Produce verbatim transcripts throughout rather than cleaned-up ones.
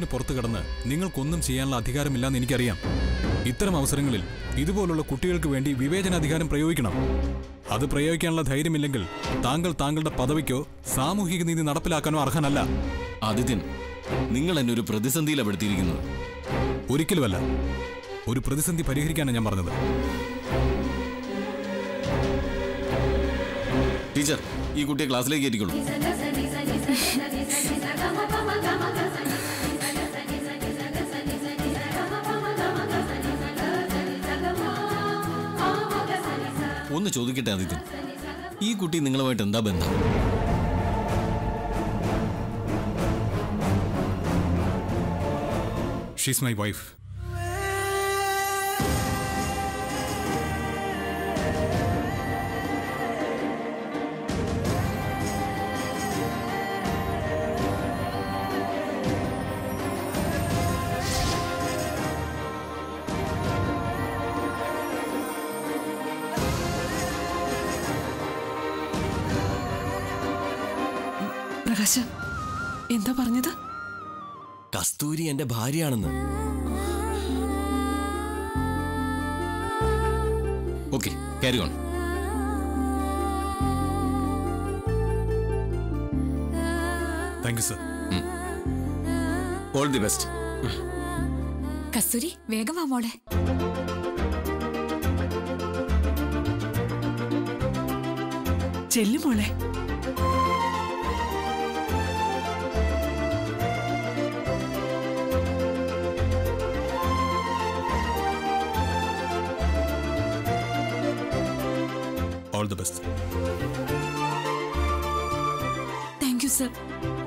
നിയമത്തിന് പുറത്തു കടന്ന് നിങ്ങൾക്കൊന്നും ചെയ്യാനുള്ള അധികാരമില്ലെന്ന് എനിക്കറിയാം. ഇത്തരം അവസരങ്ങളിൽ ഇതുപോലുള്ള കുട്ടികൾക്ക് വേണ്ടി വിവേചനാധികാരം പ്രയോഗിക്കണം. അത് പ്രയോഗിക്കാനുള്ള ധൈര്യമില്ലെങ്കിൽ താങ്കൾ താങ്കളുടെ പദവിക്കോ സാമൂഹിക നീതി നടപ്പിലാക്കാനോ അർഹനല്ല. ആദിത്യൻ, നിങ്ങൾ എന്നെ ഒരു പ്രതിസന്ധിയിലപ്പെടുത്തിയിരിക്കുന്നത്. ഒരിക്കലുമല്ല. ഒരു പ്രതിസന്ധി പരിഹരിക്കാനാണ് ഞാൻ പറഞ്ഞത്. ടീച്ചർ, ഈ കുട്ടിയെ ക്ലാസ്സിലേക്ക് കയറ്റിക്കോളൂ. ഒന്ന് ചോദിക്കട്ടെ ആദിത്യൻ, ഈ കുട്ടി നിങ്ങളുമായിട്ട് എന്താ ബന്ധം? She's my wife. പ്രകാശ്, എന്താ പറഞ്ഞത്? കസ്തൂരി എന്റെ ഭാര്യയാണെന്ന്. Okay, carry on. Thank you sir. All the best. Kasturi, വേഗം വാ മോളെ. ചെല്ലു മോളെ. All the best. Thank you, sir.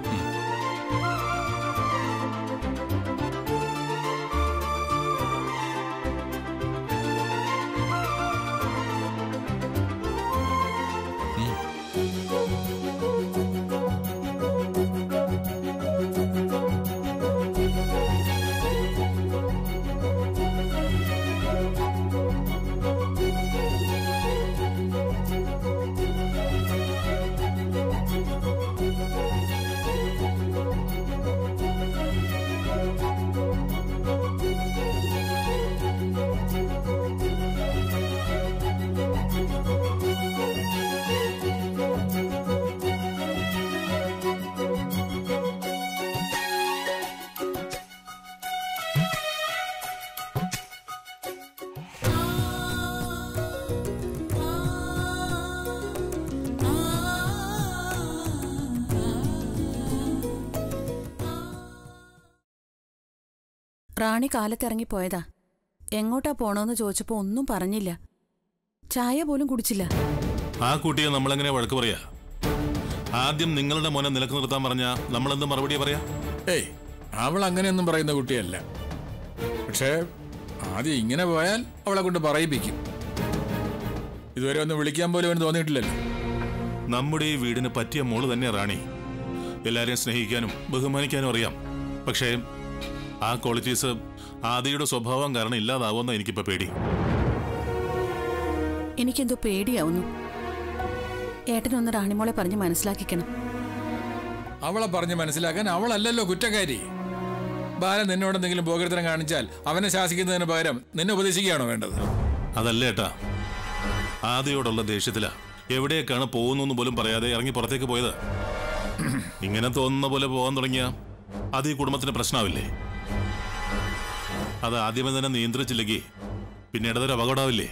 റാണി കാലത്തിറങ്ങിപ്പോയതാ. എങ്ങോട്ടാ പോണോന്ന് ചോദിച്ചപ്പോ ഒന്നും പറഞ്ഞില്ല. ചായ പോലും കുടിച്ചില്ല. ആ കുട്ടിയെ നമ്മളെങ്ങനെ വഴക്ക് പറയാ? ആദ്യം നിങ്ങളുടെ മോനെ നിലക്ക് നിർത്താൻ പറഞ്ഞാ നമ്മളെന്ത് മറുപടിയാ പറയാ? ഏയ്, അവൾ അങ്ങനെയൊന്നും പറയുന്ന കുട്ടിയല്ല. പക്ഷേ ആദ്യം ഇങ്ങനെ പോയാൽ അവളെ കൊണ്ട് പറയിപ്പിക്കും. ഇതുവരെ ഒന്ന് വിളിക്കാൻ പോലും അവന് തോന്നിയിട്ടില്ലല്ലോ. നമ്മുടെ ഈ വീടിന് പറ്റിയ മോള് തന്നെയാ റാണി. എല്ലാരെയും സ്നേഹിക്കാനും ബഹുമാനിക്കാനും അറിയാം. പക്ഷേ ആ ക്വാളിറ്റീസ് ആദിയുടെ സ്വഭാവം കാരണം ഇല്ലാതാവുമെന്ന എനിക്കിപ്പോ പേടി. എനിക്കെന്തോ പേടിയാവുന്നു. ഏട്ടനൊന്ന് റാണിമോളെ പറഞ്ഞ് മനസ്സിലാക്കിക്കണം. അവളെ പറഞ്ഞ് മനസ്സിലാക്കാൻ അവളല്ലല്ലോ കുറ്റക്കാരി. ബാലൻ നിന്നോട് എന്തെങ്കിലും ഭോഗത്തരം കാണിച്ചാൽ അവനെ ശാസിക്കുന്നതിന് പകരം നിന്നെ ഉപദേശിക്കുകയാണോ വേണ്ടത്? അതല്ല ഏട്ടാ, ആദിയോടുള്ള ദേഷ്യത്തിലാ എവിടേക്കാണ് പോകുന്നു പോലും പറയാതെ ഇറങ്ങി പുറത്തേക്ക് പോയത്. ഇങ്ങനെ തോന്നുന്ന പോലെ പോകാൻ തുടങ്ങിയ അത് ഈ കുടുംബത്തിന് പ്രശ്നമാവില്ലേ? അത് ആദ്യമേ തന്നെ നിയന്ത്രിച്ചില്ലെങ്കിൽ പിന്നീട് അതൊരു അപകടമാവില്ലേ?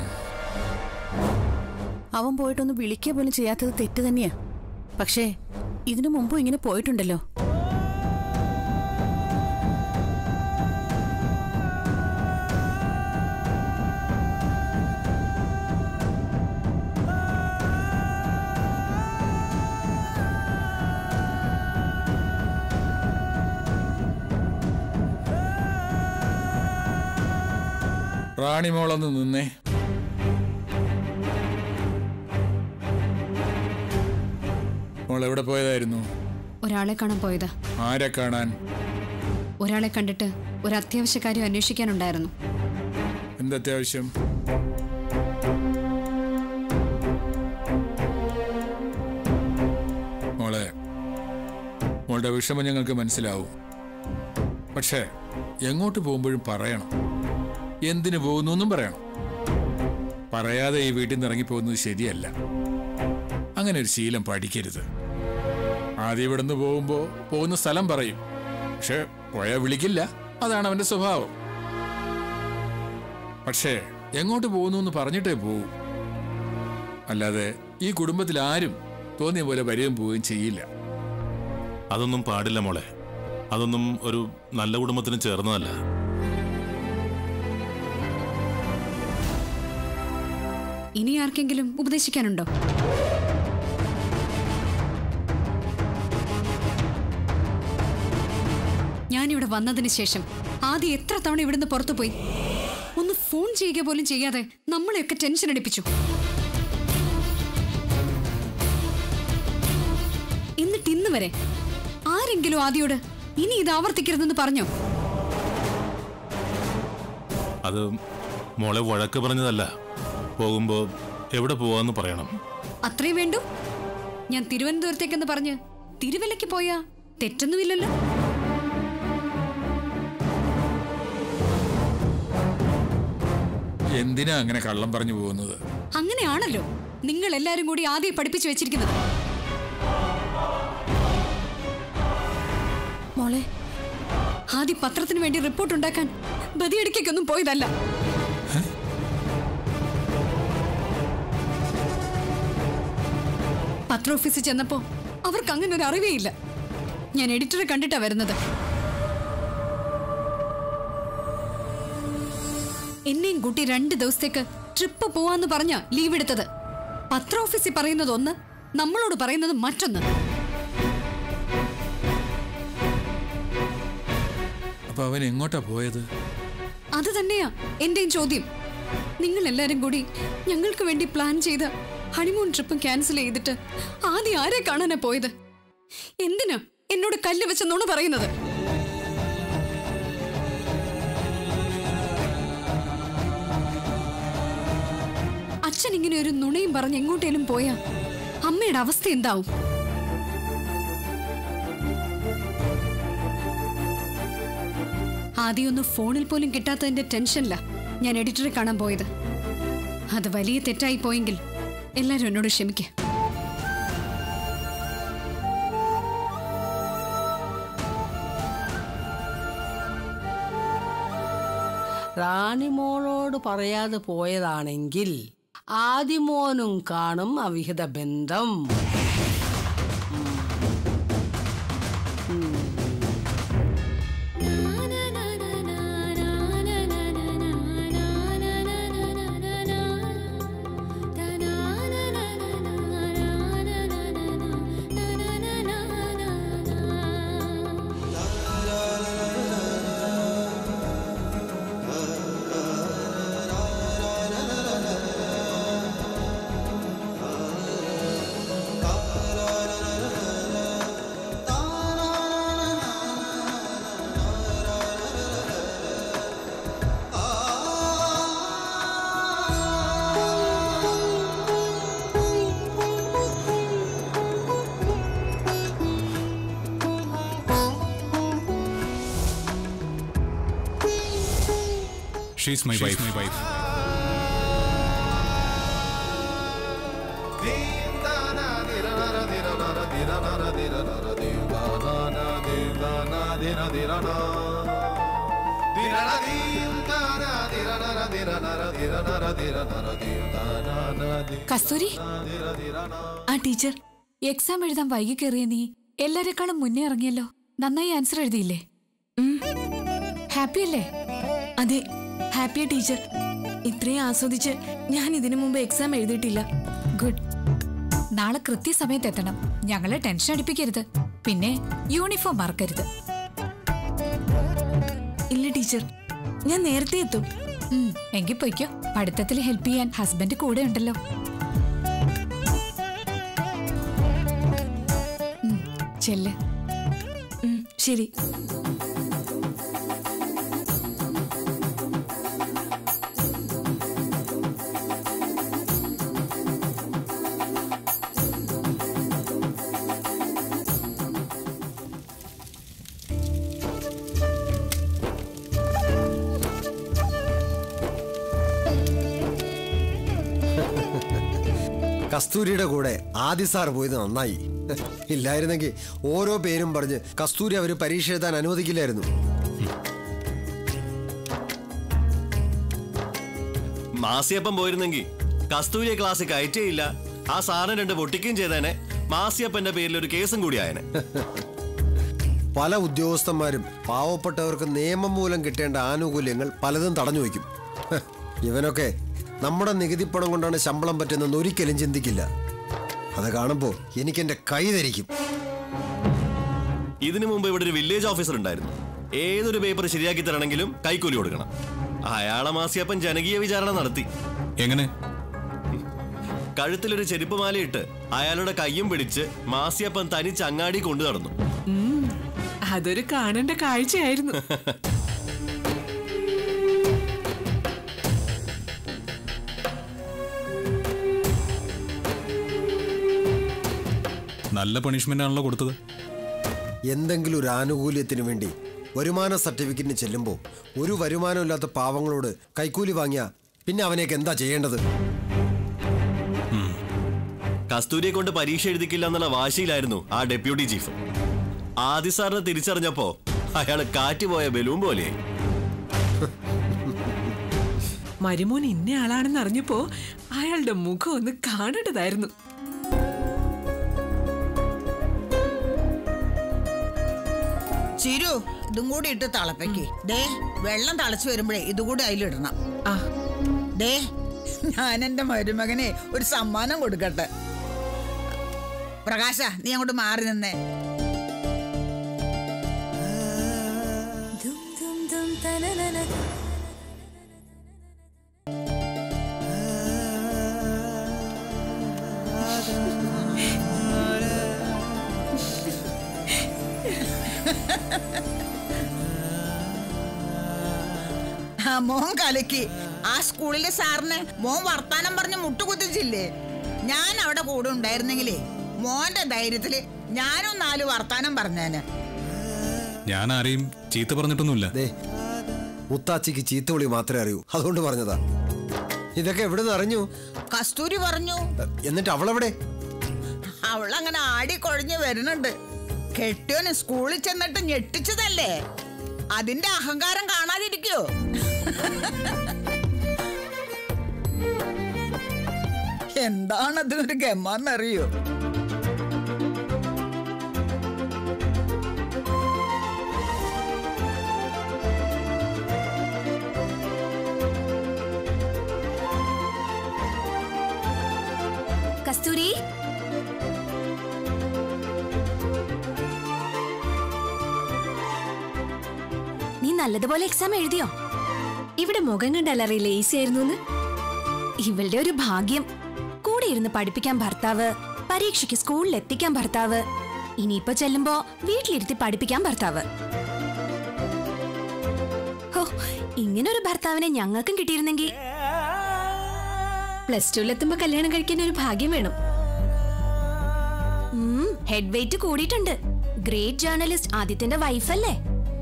അവൻ പോയിട്ടൊന്ന് വിളിക്കുക പോലും ചെയ്യാത്തത് തെറ്റ് തന്നെയാ. പക്ഷേ ഇതിനു മുമ്പും ഇങ്ങനെ പോയിട്ടുണ്ടല്ലോ. റാണിമോളൊന്ന് നിന്നേ. മോൾ എവിടെ പോയതായിരുന്നു? ഒരാളെ കാണാൻ പോയതാ. ആരെ കാണാൻ? ഒരാളെ കണ്ടിട്ട് ഒരു അത്യാവശ്യ കാര്യം അന്വേഷിക്കാനുണ്ടായിരുന്നു. എന്തത്യാവശ്യം? മോളെ, മോളുടെ വിഷമം ഞങ്ങൾക്ക് മനസ്സിലാവും. പക്ഷേ എങ്ങോട്ട് പോകുമ്പോഴും പറയണം. എന്തിനു പോകുന്നു എന്നും പറയണം. പറയാതെ ഈ വീട്ടിൽ നിന്ന് ഇറങ്ങിപ്പോകുന്നത് ശരിയല്ല. അങ്ങനെ ഒരു ശീലം പഠിക്കരുത്. ആദ്യം ഇവിടുന്ന് പോകുമ്പോ പോകുന്ന സ്ഥലം പറയും, പക്ഷെ പോയാൽ വിളിക്കില്ല. അതാണ് അവന്റെ സ്വഭാവം. പക്ഷേ എങ്ങോട്ട് പോകുന്നു എന്ന് പറഞ്ഞിട്ടേ പോവും. അല്ലാതെ ഈ കുടുംബത്തിൽ ആരും തോന്നിയ പോലെ വരികയും പോവുകയും ചെയ്യില്ല. അതൊന്നും പാടില്ല മോളെ. അതൊന്നും ഒരു നല്ല കുടുംബത്തിന് ചേർന്നതല്ല. ഇനി ആർക്കെങ്കിലും ഉപദേശിക്കാനുണ്ടോ? ഞാനിവിടെ വന്നതിന് ശേഷം ആദ്യം എത്ര തവണ ഇവിടുന്ന് പുറത്തു പോയി. ഒന്ന് ഫോൺ ചെയ്യുക പോലും ചെയ്യാതെ നമ്മളെയൊക്കെ ടെൻഷൻ അടിപ്പിച്ചു. എന്നിട്ട് ഇന്ന് വരെ ആരെങ്കിലും ആദ്യോട് ഇനി ഇത് ആവർത്തിക്കരുതെന്ന് പറഞ്ഞോ? അത് മോളെ വഴക്ക് പറഞ്ഞതല്ല. പോകുമ്പോ എവിടെ പോവാന്ന് പറയണം. അത്രയും വേണ്ടു. ഞാൻ തിരുവനന്തപുരത്തേക്കെന്ന് പറഞ്ഞ് തിരുവല്ലയ്ക്ക് പോയാ തെറ്റൊന്നുമില്ലല്ലോ. എന്തിനാ അങ്ങനെ കള്ളം പറഞ്ഞു പോകുന്നത്? അങ്ങനെയാണല്ലോ നിങ്ങൾ എല്ലാരും കൂടി ആദ്യം പഠിപ്പിച്ചു വെച്ചിരിക്കുന്നത്. മോളെ, ആദ്യം പത്രത്തിന് വേണ്ടി റിപ്പോർട്ട് ഉണ്ടാക്കാൻ ബദിയടിക്കൊന്നും പോയതല്ല. പത്ര ഓഫീസിൽ ചെന്നപ്പോ അവർക്ക് അങ്ങനെ ഒരു അറിവേ ഇല്ല. ഞാൻ എഡിറ്ററെ കണ്ടിട്ടാ വരുന്നത്. എന്നെയും കൂട്ടി രണ്ട് ദിവസത്തേക്ക് ട്രിപ്പ് പോവാന്ന് പറഞ്ഞ ലീവ് എടുത്തത്. പത്ര ഓഫീസിൽ പറയുന്നത് ഒന്ന്, നമ്മളോട് പറയുന്നത് മറ്റൊന്ന്. അപ്പൊ അവൻ എങ്ങോട്ടാ പോയത്? അത് തന്നെയാ എന്റെയും ചോദ്യം. നിങ്ങൾ എല്ലാരും കൂടി ഞങ്ങൾക്ക് വേണ്ടി പ്ലാൻ ചെയ്ത ഹണിമൂൺ ട്രിപ്പും ക്യാൻസൽ ചെയ്തിട്ട് ആദ്യം ആരെ കാണാനാ പോയത്? എന്തിനാ എന്നോട് കല്ല് വെച്ച നുണ പറയുന്നത്? അച്ഛൻ ഇങ്ങനെ ഒരു നുണയും പറഞ്ഞ് എങ്ങോട്ടേലും പോയാ അമ്മയുടെ അവസ്ഥ എന്താവും? ആദ്യമൊന്ന് ഫോണിൽ പോലും കിട്ടാത്തതിന്റെ ടെൻഷനില്ല ഞാൻ എഡിറ്ററെ കാണാൻ പോയത്. അത് വലിയ തെറ്റായി പോയെങ്കിൽ എല്ലാരും എന്നോട് ക്ഷമിക്ക. റാണിമോളോട് പറയാതെ പോയതാണെങ്കിൽ ആദിമോനും കാണും അവിഹിത ബന്ധം. She's my wife. My wife. കസ്തൂരി, ആ ടീച്ചർ എക്സാം എഴുതാൻ വൈകി കയറിയ നീ എല്ലാരെക്കാളും മുന്നേ ഇറങ്ങിയല്ലോ. നന്നായി ആൻസർ എഴുതിയില്ലേ? ഹാപ്പി അല്ലേ? അതെ, ഹാപ്പിയാ ടീച്ചർ. ഇത്രയും ആസ്വദിച്ച് ഞാൻ ഇതിനു മുമ്പ് എക്സാം എഴുതിയിട്ടില്ല. ഗുഡ്. നാളെ കൃത്യസമയത്ത് എത്തണം. ഞങ്ങളെ ടെൻഷൻ അടിപ്പിക്കരുത്. പിന്നെ യൂണിഫോം മറക്കരുത്. ഇല്ല ടീച്ചർ, ഞാൻ നേരത്തെ എത്തും. എങ്കിൽ പൊയ്ക്കോ. പഠിത്തത്തിൽ ഹെൽപ്പ് ചെയ്യാൻ ഹസ്ബൻഡ് കൂടെ ഉണ്ടല്ലോ. ചെല്ല്. ശരി. കസ്തൂരിയുടെ കൂടെ ആദി സാർ പോയത് നന്നായി. ഇല്ലായിരുന്നെങ്കിൽ ഓരോ പേരും പറഞ്ഞ് കസ്തൂരി അവര് പരീക്ഷ എഴുതാൻ അനുവദിക്കില്ലായിരുന്നു. മാസിയപ്പം പോയിരുന്നെങ്കിൽ കസ്തൂരിയെ ക്ലാസ് കയറ്റേയില്ല, ആ സാറിന് രണ്ട് പൊട്ടിക്കുകയും ചെയ്തേനെ. മാസിയപ്പന്റെ പേരിൽ ഒരു കേസും കൂടി ആയനെ. പല ഉദ്യോഗസ്ഥന്മാരും പാവപ്പെട്ടവർക്ക് നിയമം മൂലം കിട്ടേണ്ട ആനുകൂല്യങ്ങൾ പലതും തടഞ്ഞു വയ്ക്കും. ഇവനൊക്കെ നമ്മുടെ നികുതിപ്പണം കൊണ്ടാണ് ശമ്പളം പറ്റുന്നതെന്ന് ഒരിക്കലും ചിന്തിക്കില്ല. അത് കാണുമ്പോൾ എനിക്കെന്റെ കൈ ധരിക്കും. ഇതിനു മുമ്പ് ഇവിടെ ഒരു വില്ലേജ് ഓഫീസർ ഉണ്ടായിരുന്നു. ഏതൊരു പേപ്പർ ശരിയാക്കി തരണമെങ്കിലും കൈക്കൂലി കൊടുക്കണം. അയാളെ മാസിയപ്പൻ ജനകീയ വിചാരണ നടത്തി. എങ്ങനെ? കഴുത്തിലൊരു ചെരുപ്പ് മാലയിട്ട് അയാളുടെ കയ്യും പിടിച്ച് മാസിയപ്പൻ തനി ചങ്ങാടി കൊണ്ടു നടന്നു. അതൊരു കാണേണ്ട കാഴ്ചയായിരുന്നു. നല്ല പണിഷ്മെന്റ് ആണല്ലോ കൊടുത്തത്. എന്തെങ്കിലും ഒരു ആനുകൂല്യത്തിന് വേണ്ടി വരുമാന സർട്ടിഫിക്കറ്റിന് ചെല്ലുമ്പോൾ ഒരു വരുമാനമില്ലാത്ത പാവങ്ങളോട് കൈക്കൂലി വാങ്ങിയ പിന്നെ അവനെയൊക്കെ എന്താ ചെയ്യേണ്ടത്? കസ്തൂരിയെ കൊണ്ട് പരീക്ഷ എഴുതിക്കില്ല എന്നുള്ള വാശിയിലായിരുന്നു ആ ഡെപ്യൂട്ടി ചീഫ്. ആദി സാറിനെ തിരിച്ചറിഞ്ഞപ്പോ അയാള് കാറ്റുപോയ ബലൂൺ പോലെയായി. മരുമോൻ ഇന്ന ആളാണെന്ന് അറിഞ്ഞപ്പോ അയാളുടെ മുഖം ഒന്ന് കാണേണ്ടതായിരുന്നു. ചിരു, ഇതും കൂടി ഇട്ട് തിളപ്പിക്ക്. ദേ, വെള്ളം തിളച്ചു വരുമ്പോഴേ ഇതുകൂടി അതിലിടണം. ദേ, ഞാൻ എന്റെ മരുമകനെ ഒരു സമ്മാനം കൊടുക്കട്ടെ. പ്രകാശ, നീ അങ്ങോട്ട് മാറി നിന്നേ. മോൻ കലക്കി. ആ സ്കൂളിലെ സാറിന് മോൻ വർത്താനം പറഞ്ഞ് മുട്ടുകുത്തിച്ചില്ലേ? ഞാൻ അവിടെ കൂടെ ഉണ്ടായിരുന്നെങ്കിലേ മോന്റെ ധൈര്യത്തില് ഞാനും നാല് വർത്താനം പറഞ്ഞേന്. ഞാൻ ആരെയും ചീത്ത പറഞ്ഞിട്ടൊന്നുമില്ല. മുത്താച്ചിക്ക് ചീത്തവിളി മാത്രമേ അറിയൂ, അതുകൊണ്ട് പറഞ്ഞതാ. ഇതൊക്കെ എവിടെ നിന്ന് അറിഞ്ഞു? കസ്തൂരി പറഞ്ഞു. എന്നിട്ട് അവളെവിടെ? അവളങ്ങനെ ആടി കൊഴിഞ്ഞു വരുന്നുണ്ട്. കെട്ടിയോന് സ്കൂളിൽ ചെന്നിട്ട് ഞെട്ടിച്ചതല്ലേ, അതിന്റെ അഹങ്കാരം കാണാതിരിക്കോ? എന്താണ് അതിനൊരു ഗമ്മാന്നറിയോ? കസ്തൂരി, നീ നല്ലതുപോലെ എക്സാം എഴുതിയോ? ഇവിടെ മുഖം കണ്ടല്ലറിയില്ല ഈസി ആയിരുന്നു. ഇവളുടെ ഒരു ഭാഗ്യം. കൂടെ ഇരുന്ന് പഠിപ്പിക്കാൻ ഭർത്താവ്, പരീക്ഷയ്ക്ക് സ്കൂളിൽ എത്തിക്കാൻ ഭർത്താവ്, ഇനിയിപ്പോ ചെല്ലുമ്പോ വീട്ടിലിരുത്തി പഠിപ്പിക്കാൻ ഭർത്താവ്. ഹോ, ഇങ്ങനൊരു ഭർത്താവിനെ ഞങ്ങൾക്കും കിട്ടിയിരുന്നെങ്കിൽ. പ്ലസ് ടുവിലെത്തുമ്പോ കല്യാണം കഴിക്കാൻ ഒരു ഭാഗ്യം വേണം. ഹെഡ് വെയിറ്റ് കൂടിയിട്ടുണ്ട്. ഗ്രേറ്റ് ജേർണലിസ്റ്റ് ആദിത്യന്റെ വൈഫല്ലേ?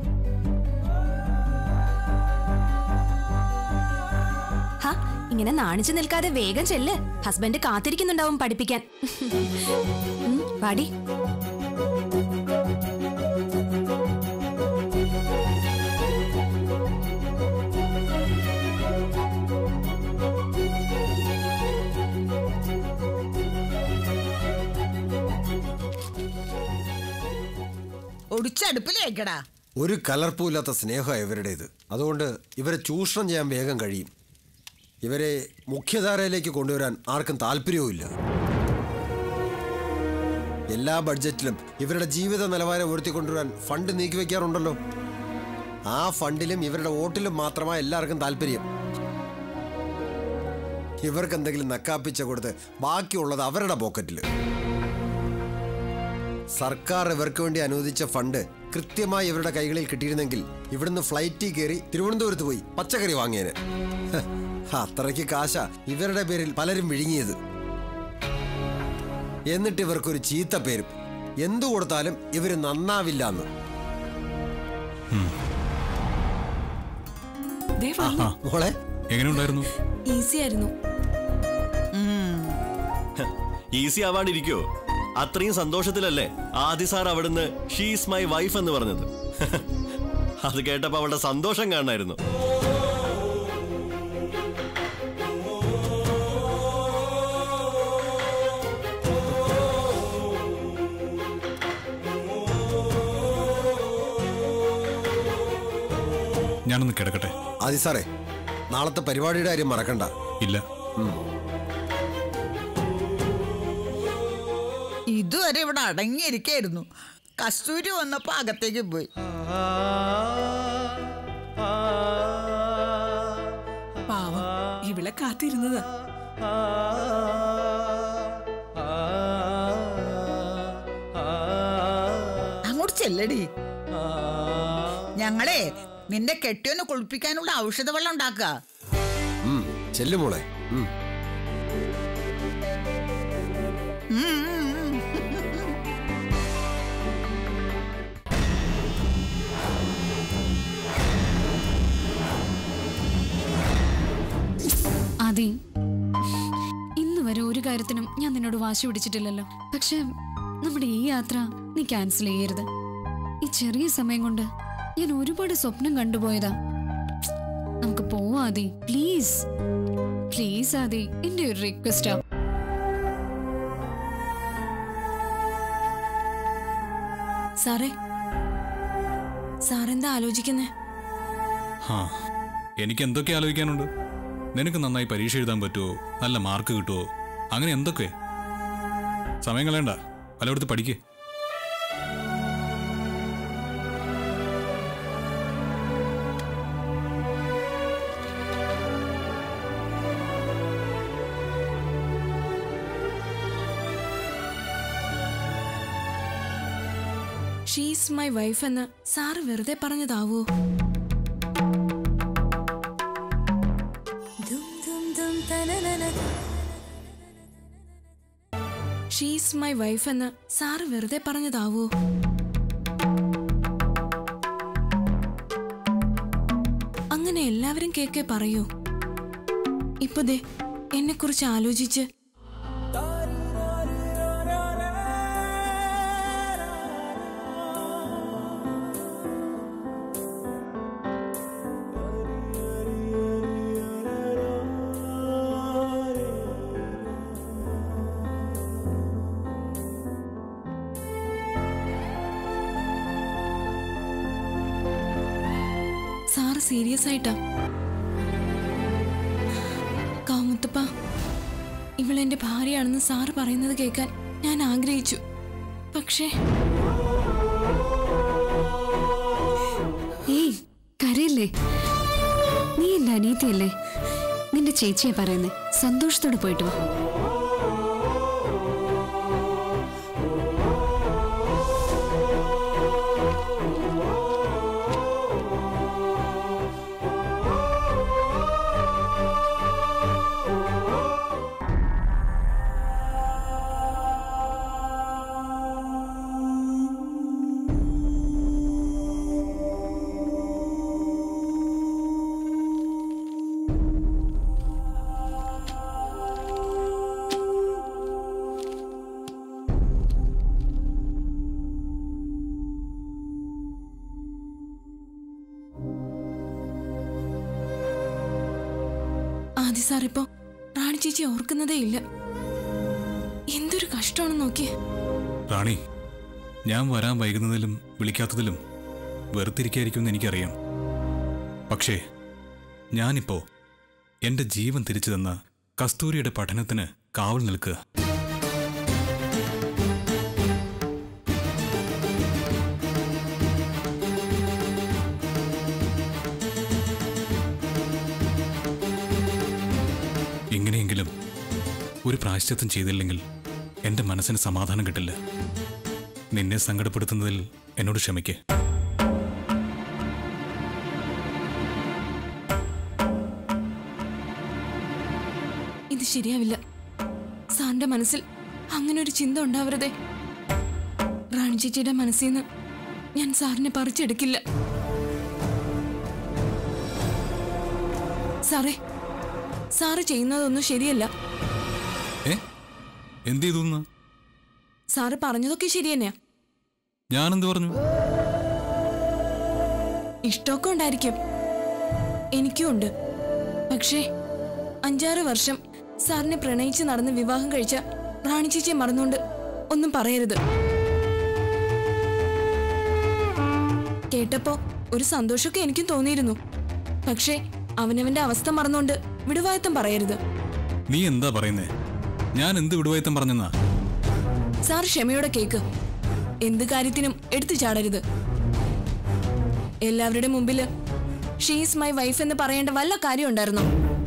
ഇങ്ങനെ നാണിച്ചു നിൽക്കാതെ വേഗം ചെല്ല്. ഹസ്ബൻഡ് കാത്തിരിക്കുന്നുണ്ടാവും പഠിപ്പിക്കാൻ. പാടി. ഒടിച്ചടുപ്പിലേക്കടാ. ഒരു കലർപ്പുമില്ലാത്ത സ്നേഹമാണ് ഇവരുടേത്. അതുകൊണ്ട് ഇവരെ ചൂഷണം ചെയ്യാൻ വേഗം കഴിയും. ഇവരെ മുഖ്യധാരയിലേക്ക് കൊണ്ടുവരാൻ ആർക്കും താല്പര്യവുമില്ല. എല്ലാ ബഡ്ജറ്റിലും ഇവരുടെ ജീവിത നിലവാരം ഉയർത്തിക്കൊണ്ടുവരാൻ ഫണ്ട് നീക്കിവെക്കാറുണ്ടല്ലോ. ആ ഫണ്ടിലും ഇവരുടെ വോട്ടിലും മാത്രമാണ് എല്ലാവർക്കും താല്പര്യം. ഇവർക്ക് എന്തെങ്കിലും നക്കാപ്പിച്ച കൊടുത്ത് ബാക്കിയുള്ളത് അവരുടെ പോക്കറ്റിൽ. സർക്കാർ ഇവർക്ക് വേണ്ടി അനുവദിച്ച ഫണ്ട് കൃത്യമായി ഇവരുടെ കൈകളിൽ കിട്ടിയിരുന്നെങ്കിൽ ഇവിടുന്ന് ഫ്ലൈറ്റിൽ കയറി തിരുവനന്തപുരത്ത് പോയി പച്ചക്കറി വാങ്ങിയേന്. അത്രയ്ക്ക് കാശ ഇവരുടെ പേരിൽ പലരും വിഴുങ്ങിയത്. എന്നിട്ട് ഇവർക്കൊരു ചീത്ത പേരും. എന്തു കൊടുത്താലും ഇവര് നന്നാവില്ല എന്ന്. മോളെ എങ്ങനെയുണ്ടായിരുന്നു? ഈസി ആയിരുന്നു. ഈസി ആവാണ്ടിരിക്കോ? അത്രയും സന്തോഷത്തിലല്ലേ ആദി സാർ അവിടുന്ന് ഷീസ് മൈ വൈഫ് എന്ന് പറഞ്ഞത്. അത് കേട്ടപ്പോ അവളുടെ സന്തോഷം കാണായിരുന്നു. ഞാനൊന്ന് കിടക്കട്ടെ. ആദി സാറേ, നാളത്തെ പരിപാടിയുടെ കാര്യം മറക്കണ്ട. ഇല്ല. ഇതുവരെ ഇവിടെ അടങ്ങിയിരിക്കായിരുന്നു. കസ്തൂരി വന്നപ്പോ അകത്തേക്ക് പോയി. പാവം ഇവിടെ കാത്തിരുന്നതാ. അങ്ങോട്ട് ചെല്ലടി. ഞങ്ങളെ നിന്റെ കെട്ടിയൊന്ന് കുളിപ്പിക്കാനുള്ള ഔഷധ വെള്ളം ഉണ്ടാക്കുക. ചെല്ലുമോളെ. ആദി, ഇന്ന് വരെ ഒരു കാര്യത്തിനും ഞാൻ നിന്നോട് വാശി പിടിച്ചിട്ടില്ലല്ലോ. പക്ഷെ നമ്മുടെ ഈ യാത്ര നീ ക്യാൻസൽ ചെയ്യരുത്. ഈ ചെറിയ സമയം കൊണ്ട് ഞാൻ ഒരുപാട് സ്വപ്നം കണ്ടുപോയതാ. നമുക്ക് പോവാ ആദി, പ്ലീസ് പ്ലീസ് ആദി, എന്റെ ഒരു റിക്വസ്റ്റാ. സാറേ, സാറെന്താ ആലോചിക്കുന്നേ? ഹാ, എനിക്ക് എന്തൊക്കെ ആലോചിക്കാനുണ്ട്. നിനക്ക് നന്നായി പരീക്ഷ എഴുതാൻ പറ്റുമോ, നല്ല മാർക്ക് കിട്ടുമോ, അങ്ങനെ എന്തൊക്കെ. സമയം കളയണ്ട, പലയിടത്ത് പഠിക്കേ. ഷീസ് മൈ വൈഫ് എന്ന് സാറ് വെറുതെ പറഞ്ഞതാവോ? ഷീസ് മൈ വൈഫ് എന്ന് സാറ് വെറുതെ പറഞ്ഞതാവോ? അങ്ങനെ എല്ലാവരും കേൾക്കേ പറയൂ. ഇപ്പൊ ദേ എന്നെ കുറിച്ച് ആലോചിച്ച് സാറ് സീരിയസ് ആയിട്ടാ. കാമുത്തപ്പ, ഇവളെന്റെ ഭാര്യയാണെന്ന് സാറ് പറയുന്നത് കേൾക്കാൻ ഞാൻ ആഗ്രഹിച്ചു. പക്ഷേ ഏയ്, കരയല്ലേ. നീ എന്റെ അനിയത്തിയല്ലേ. നിന്റെ ചേച്ചിയെ പറയുന്നേ. സന്തോഷത്തോടെ പോയിട്ട് വാ. ആദി സാർ ഇപ്പോ റാണി ചേച്ചി ഓർക്കുന്നതേ ഇല്ല. എന്തൊരു കഷ്ടമാണെന്ന് നോക്കിയേ. റാണി, ഞാൻ വരാൻ വൈകുന്നതിലും വിളിക്കാത്തതിലും വെറുത്തിരിക്കായിരിക്കുമെന്ന് എനിക്കറിയാം. പക്ഷേ ഞാനിപ്പോ എന്റെ ജീവൻ തിരിച്ചു തന്ന കസ്തൂരിയുടെ പഠനത്തിന് കാവൽ നിൽക്കുക. ഇങ്ങനെയെങ്കിലും ഒരു പ്രായശ്ചിത്തം ചെയ്തില്ലെങ്കിൽ എന്റെ മനസ്സിന് സമാധാനം കിട്ടില്ല. നിന്നെ സങ്കടപ്പെടുത്തുന്നതിൽ എന്നോട് ക്ഷമിക്കേ. ഇത് ശരിയാവില്ല. സാറിന്റെ മനസ്സിൽ അങ്ങനെ ഒരു ചിന്ത ഉണ്ടാവരുതേ. റാണി ചേച്ചിയുടെ മനസ്സിൽ നിന്ന് ഞാൻ സാറിനെ പറിച്ചെടുക്കില്ല. സാറേ, സാറ് ചെയ്യുന്നതൊന്നും ശരിയല്ല. എന്ത് ചെയ്തു? സാറ് പറഞ്ഞതൊക്കെ ശരി തന്നെയാ. ഞാനെന്ത് പറഞ്ഞു? ഇഷ്ടമൊക്കെ ഉണ്ടായിരിക്കും, എനിക്കും ഉണ്ട്. പക്ഷേ അഞ്ചാറ് വർഷം സാറിനെ പ്രണയിച്ച് നടന്ന് വിവാഹം കഴിച്ച റാണി ചേച്ചിയെ മറന്നുകൊണ്ട് ഒന്നും പറയരുത്. കേട്ടപ്പോ ഒരു സന്തോഷമൊക്കെ എനിക്കും തോന്നിയിരുന്നു. പക്ഷേ അവനവന്റെ അവസ്ഥ മറന്നുകൊണ്ട് വിടുവായത്തം പറയരുത്. നീ എന്താ പറയുന്നേ? ഞാൻ എന്ത് വിടുവായത്തം പറഞ്ഞെന്നാ? സാർ ക്ഷമയോടെ കേക്ക്. എന്ത് കാര്യത്തിനും എടുത്തു ചാടരുത്. എല്ലാവരുടെ മുമ്പില് ഷീസ് മൈ വൈഫ് എന്ന് പറയേണ്ട വല്ല കാര്യം ഉണ്ടായിരുന്നോ?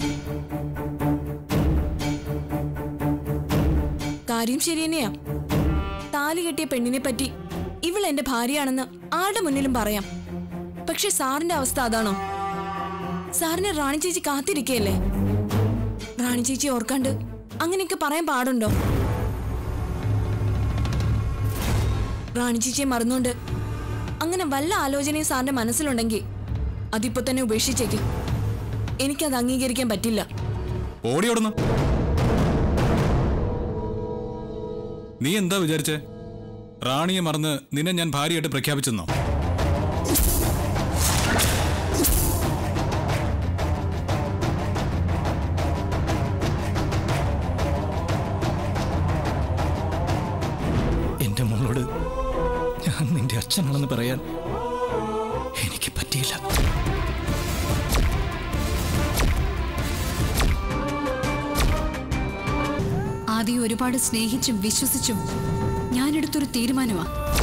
കാര്യം ശരി തന്നെയാ. താലി കെട്ടിയ പെണ്ണിനെ പറ്റി ഇവൾ എന്റെ ഭാര്യയാണെന്ന് ആരുടെ മുന്നിലും പറയാം. പക്ഷെ സാറിന്റെ അവസ്ഥ അതാണോ? സാറിന് റാണി ചേച്ചി കാത്തിരിക്കയല്ലേ? റാണി ചേച്ചി ഓർക്കാണ്ട് അങ്ങനെയൊക്കെ പറയാൻ പാടുണ്ടോ? റാണി ചേച്ചിയെ മറന്നുകൊണ്ട് അങ്ങനെ വല്ല ആലോചനയും സാറിന്റെ മനസ്സിലുണ്ടെങ്കിൽ അതിപ്പോ തന്നെ ഉപേക്ഷിച്ചേക്ക്. എനിക്കത് അംഗീകരിക്കാൻ പറ്റില്ല. ഓടിയോടുന്നു. നീ എന്താ വിചാരിച്ചേ? റാണിയെ മറന്ന് നിന്നെ ഞാൻ ഭാര്യയായിട്ട് പ്രഖ്യാപിച്ചെന്നോ? എന്റെ മോളോട് ഞാൻ നിന്റെ അച്ഛനാണെന്ന് പറയാൻ എനിക്ക് പറ്റിയില്ല. ആദ്യം ഒരുപാട് സ്നേഹിച്ചും വിശ്വസിച്ചും ഞാനെടുത്തൊരു തീരുമാനമാ.